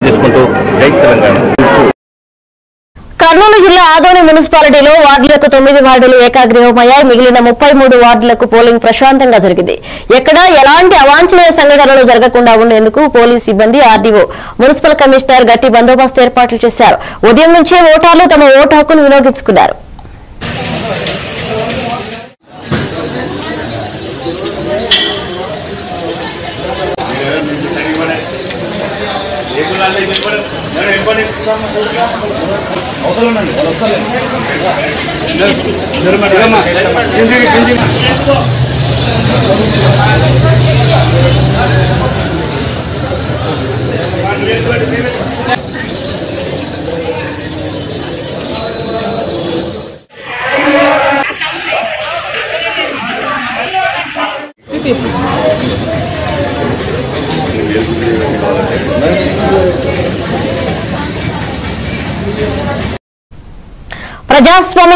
కర్నూలు జిల్లా ఆదోని మున్సిపాలిటీలో వార్డులకు 9 వార్డులు ఏకాగ్రీవమయ్యాయి. మిగిలిన 33 వార్డులకు పోలింగ్ ప్రశాంతంగా జరిగింది. ఎక్కడా ఎలాంటి అవాంఛనీయ సంఘటనలు జరగకుండా ఉండేందుకు పోలీస్ సిబ్బంది, ఆర్డీఓ, మున్సిపల్ కమిషనర్ గట్టి బందోబస్తు ఏర్పాట్లు చేశారు. ఉదయం నుంచే ఓటర్లు తమ ఓటు హక్కును వినియోగించుకున్నారు. ప్రజాస్వామ్య